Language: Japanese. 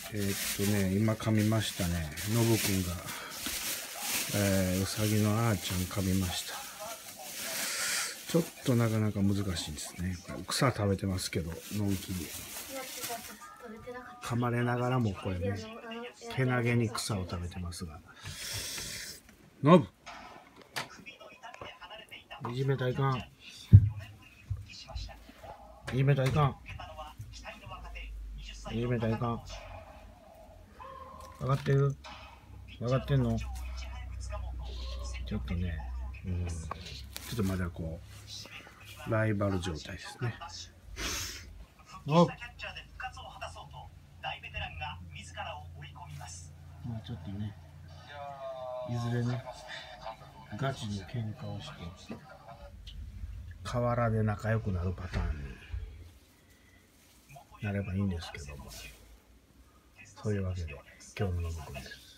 今噛みましたね。ノブくんが、うさぎのあーちゃん噛みました。ちょっとなかなか難しいですね。草食べてますけど、のんきに。噛まれながらもこれね、けなげに草を食べてますが。ノブいじめたらいかん。いじめたらいかん。いじめたらいかん。分かってる？分かってんの？ちょっとね、ちょっとまだこう、ライバル状態ですね。おっ！まあちょっとね、いずれね、ガチの喧嘩をして、河原で仲良くなるパターンになればいいんですけども、そういうわけで今日のノブくんです。